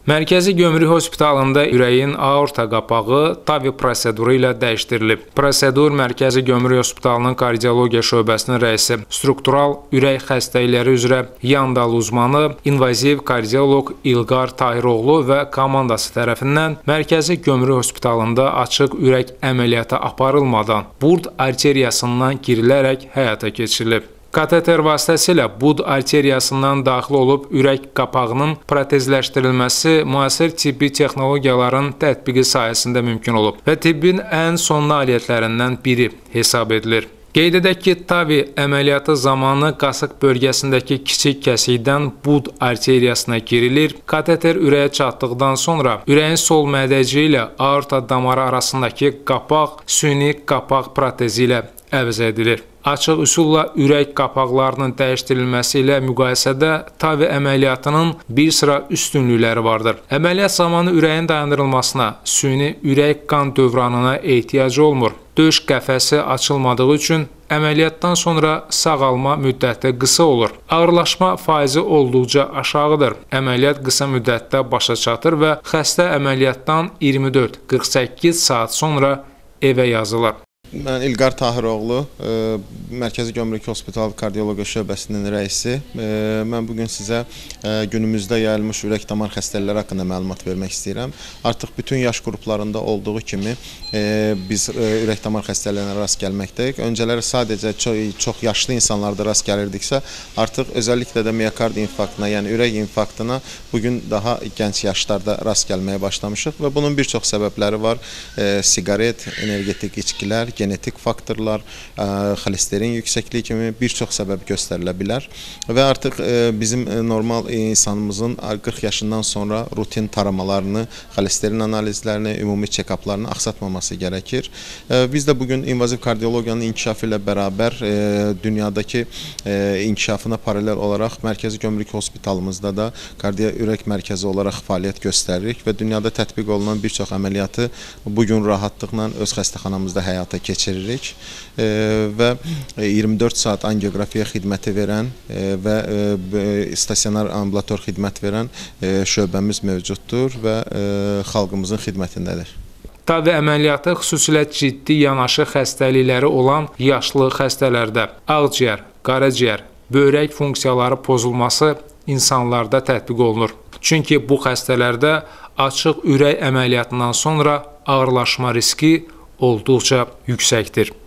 Mərkəzi Gömrük Hospitalında ürəyin aorta qapağı TAVI proseduru ilə dəyişdirilib. Prosedur Mərkəzi Gömrük Hospitalının kardiologiya şöbəsinin rəisi, struktural ürək xəstəlikləri üzrə yan dal uzmanı, invaziv kardioloq İlqar Tahiroğlu və komandası tərəfindən Mərkəzi Gömrük Hospitalında açıq ürək əməliyyatı aparılmadan bud arteriyasından girilərək həyata keçirilib. Kateter vasitəsilə bud arteriyasından daxil olub ürək qapağının protezləşdirilməsi müasir tibbi texnologiyaların tətbiqi sayəsində mümkün olub və tibbin ən son nailiyyətlərindən biri hesab edilir. Qeyd edək ki, TAVI əməliyyatı zamanı qasıq bölgəsindəki kiçik kəsikdən bud arteriyasına girilir. Kateter ürəyə çatdıqdan sonra ürəyin sol mədəci ilə aorta damarı arasındakı qapaq süni qapaq protezi ilə əvəz edilir. Açıq üsulla ürək qapaqlarının dəyişdirilməsi ilə müqayisədə TAVI əməliyyatının bir sıra üstünlükləri vardır. Əməliyyat zamanı ürəyin dayandırılmasına, süni ürək qan dövranına ehtiyacı olmur. Döş qəfəsi açılmadığı üçün əməliyyatdan sonra sağalma müddəti qısa olur. Ağırlaşma faizi olduqca aşağıdır. Əməliyyat qısa müddətdə başa çatır və xəstə əməliyyatdan 24-48 saat sonra evə yazılır. Mən İlqar Tahiroğlu, Mərkəzi Gömrük Hospital Kardiologiya şöbəsinin rəisi. Mən bugün sizə günümüzdə yayılmış ürək damar xəstəlikləri haqqında məlumat vermək istəyirəm. Artıq bütün yaş qruplarında olduğu kimi biz ürək damar xəstəliklərinə rast gəlməkdəyik. Öncələri sadəcə çox yaşlı insanlarda rast gəlirdiksə, artıq özəlliklə də miokard infarktına, yəni ürək infarktına bugün daha gənc yaşlarda rast gəlməyə başlamışıq və bunun bir çox səbəbləri var. Siqaret, energetik içkilər, genetik faktorlar, xolesterin yüksəkliyi kimi bir çox səbəb göstərilə bilər və artıq bizim normal insanımızın 40 yaşından sonra rutin taramalarını, xolesterin analizlərini, ümumi check-uplarını aksatmaması gərəkir. Biz də bugün invaziv kardiologiyanın inkişafı ilə bərabər dünyadakı inkişafına paralel olaraq Mərkəzi Gömrük Hospitalımızda da kardiyo-ürək mərkəzi olaraq fəaliyyət göstəririk və dünyada tətbiq olunan bir çox əməliyyatı bugün rahatlıqla öz xəstəxanamızda həyata keçiririk və 24 saat angiografiya xidməti verən və stasionar ambulator xidmət verən şöbəmiz mövcuddur və xalqımızın xidmətindədir. TAVI əməliyyatı xüsusilə ciddi yanaşı xəstəlikləri olan yaşlı xəstələrdə ağciyər, qaraciyər, böyrək funksiyaları pozulması insanlarda tətbiq olunur. Çünki bu xəstələrdə açıq ürək əməliyyatından sonra ağırlaşma riski olduqca yüksəkdir.